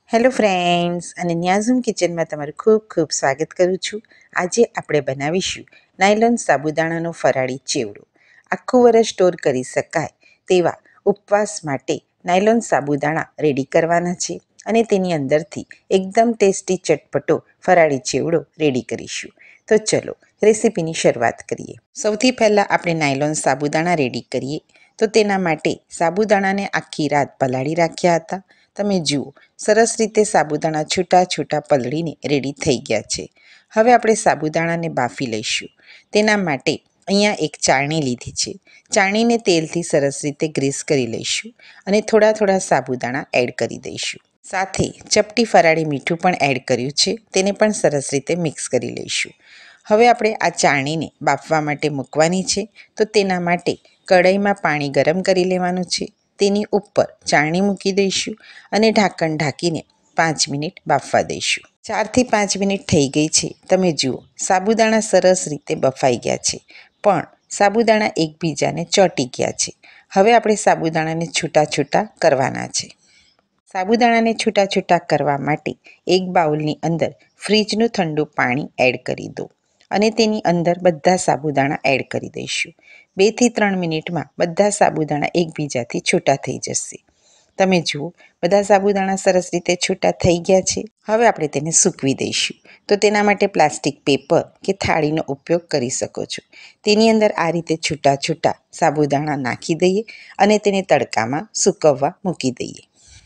Hello friends, અને ન્યાઝુમ કિચનમાં તમારું ખૂબ ખૂબ સ્વાગત કરું છું. આજે આપણે બનાવીશું નાયલોન સાબુદાણાનો ફરાળી ચેવડો. આખું વરસ સ્ટોર કરી શકાય તેવા ઉપવાસ માટે નાયલોન સાબુદાણા રેડી કરવાના છે અને તેની અંદરથી એકદમ ટેસ્ટી ચટપટો ફરાળી ચેવડો રેડી કરીશું. તો ચલો રેસીપીની શરૂઆત કરીએ. સૌથી પહેલાં આપણે નાયલોન સાબુદાણા રેડી કરીએ. તો તેના માટે સાબુદાણાને આખી રાત પલાળી રાખ્યા હતા. તમે જુઓ, સરસ રીતે સાબુદાણા છૂટા છૂટા પલળીને રેડી થઈ ગયા છે. હવે આપણે સાબુદાણાને બાફી લઈશું. તેના માટે અહીંયા એક ચાળણી લીધી છે. ચાળણીને તેલથી સરસ રીતે ગ્રીસ કરી લઈશું અને થોડા થોડા સાબુદાણા એડ કરી દઈશું. સાથે ચપટી ફરાળી મીઠું પણ એડ કર્યું છે. તેને પણ સરસ રીતે મિક્સ કરી લઈશું. હવે આપણે આ ચાળણીને બાફવા માટે મૂકવાની છે. તો તેના માટે કઢાઈમાં પાણી ગરમ કરી લેવાનું છે. તેની ઉપર ચાળણી મૂકી દઈશું અને ઢાંકણ ઢાંકીને 5 મિનિટ બાફવા દઈશું. 4 થી 5 મિનિટ થઈ ગઈ છે. તમે જુઓ, સાબુદાણા સરસ રીતે બફાઈ ગયા છે, પણ સાબુદાણા એકબીજાને ચોંટી ગયા છે. હવે આપણે સાબુદાણાને છૂટા છૂટા કરવાના છે. સાબુદાણાને છૂટા છૂટા કરવા માટે એક બાઉલની અંદર ફ્રીજનું ઠંડુ પાણી એડ કરી દો અને તેની અંદર બધા સાબુદાણા એડ કરી દઈશું. 2 થી 3 મિનિટમાં બધા સાબુદાણા એકબીજાથી છૂટા થઈ જશે. તમે જુઓ, બધા સાબુદાણા સરસ રીતે છૂટા થઈ ગયા છે. હવે આપણે તેને સૂકવી દઈશું. તો તેના માટે પ્લાસ્ટિક પેપર કે થાળીનો ઉપયોગ કરી શકો છો. તેની અંદર આ રીતે છૂટા છૂટા સાબુદાણા નાખી દઈએ અને તેને તડકામાં સૂકવવા મૂકી દઈએ.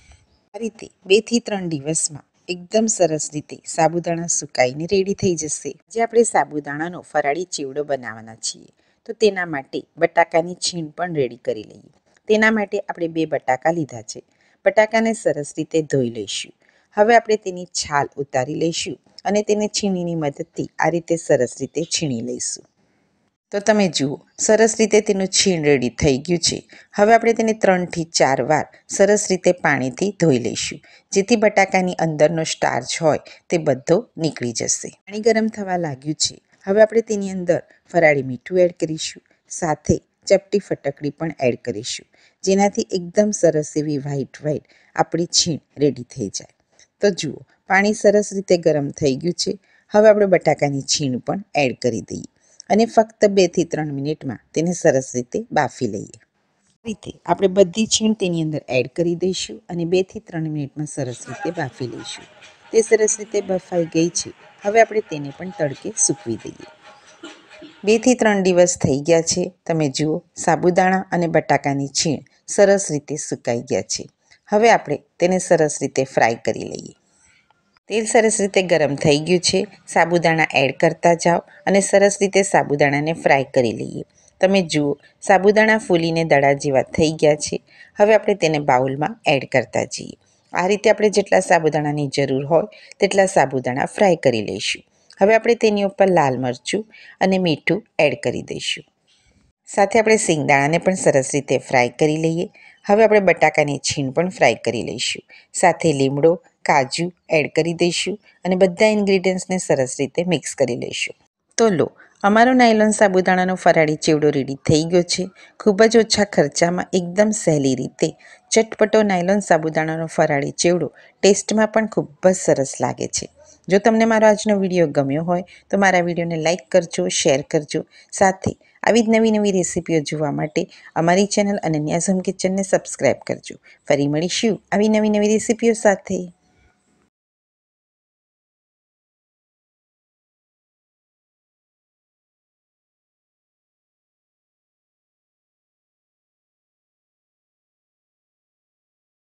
આ રીતે 2 થી 3 દિવસમાં એકદમ સરસ રીતે સાબુદાણા સુકાઈને રેડી થઈ જશે. જે આપણે સાબુદાણાનો ફરાળી ચેવડો બનાવવાના છીએ, તો તેના માટે બટાકાની છીણ પણ રેડી કરી લઈએ. તેના માટે આપણે 2 બટાકા લીધા છે. બટાકાને સરસ રીતે ધોઈ લઈશું. હવે આપણે તેની છાલ ઉતારી લઈશું અને તેને છીણીની મદદથી આ રીતે સરસ રીતે છીણી લઈશું. તો તમે જુઓ, સરસ રીતે તેનું છીણ રેડી થઈ ગયું છે. હવે આપણે તેને 3 થી 4 વાર સરસ રીતે પાણીથી ધોઈ લઈશું, જેથી બટાકાની અંદરનો સ્ટાર્ચ હોય તે બધો નીકળી જશે. પાણી ગરમ થવા લાગ્યું છે. હવે આપણે તેની અંદર ફરાળી મીઠું એડ કરીશું. સાથે ચપટી ફટકડી પણ એડ કરીશું, જેનાથી એકદમ સરસ એવી વ્હાઈટ આપણી છીણ રેડી થઈ જાય. તો જુઓ, પાણી સરસ રીતે ગરમ થઈ ગયું છે. હવે આપણે બટાકાની છીણ પણ એડ કરી દઈએ અને ફક્ત 2 થી 3 મિનિટમાં તેને સરસ રીતે બાફી લઈએ. આ રીતે આપણે બધી છીણ તેની અંદર એડ કરી દઈશું અને 2 થી 3 મિનિટમાં સરસ રીતે બાફી લઈશું. તે સરસ રીતે બફાઈ ગઈ છે. હવે આપણે તેને પણ તડકે સૂકવી દઈએ. 2 થી 3 દિવસ થઈ ગયા છે. તમે જુઓ, સાબુદાણા અને બટાકાની છીણ સરસ રીતે સુકાઈ ગયા છે. હવે આપણે તેને સરસ રીતે ફ્રાય કરી લઈએ. તેલ સરસ રીતે ગરમ થઈ ગયું છે. સાબુદાણા એડ કરતા જાઓ અને સરસ રીતે સાબુદાણાને ફ્રાય કરી લઈએ. તમે જુઓ, સાબુદાણા ફૂલીને દડા જેવા થઈ ગયા છે. હવે આપણે તેને બાઉલમાં એડ કરતા જઈએ. આ રીતે આપણે જેટલા સાબુદાણાની જરૂર હોય તેટલા સાબુદાણા ફ્રાય કરી લઈશું. હવે આપણે તેની ઉપર લાલ મરચું અને મીઠું એડ કરી દઈશું. સાથે આપણે સિંગદાણાને પણ સરસ રીતે ફ્રાય કરી લઈએ. હવે આપણે બટાકાની છીણ પણ ફ્રાય કરી લઈશું. સાથે લીમડો, કાજુ એડ કરી દઈશું અને બધા ઇન્ગ્રીડિયન્ટ્સને સરસ રીતે મિક્સ કરી લઈશું. તો લો, અમારો નાયલોન સાબુદાણાનો ફરાળી ચેવડો રેડી થઈ ગયો છે. ખૂબ જ ઓછા ખર્ચામાં એકદમ સહેલી રીતે ચટપટો નાયલોન સાબુદાણાનો ફરાળી ચેવડો ટેસ્ટમાં પણ ખૂબ જ સરસ લાગે છે. જો તમને મારો આજનો વિડીયો ગમ્યો હોય તો મારા વિડીયોને લાઇક કરજો, શેર કરજો. સાથે આવી જ નવી નવી રેસીપીઓ જોવા માટે અમારી ચેનલ અને ન્યાઝુમ કિચનને સબસ્ક્રાઈબ કરજો. ફરી મળીશું આવી નવી નવી રેસીપીઓ સાથે.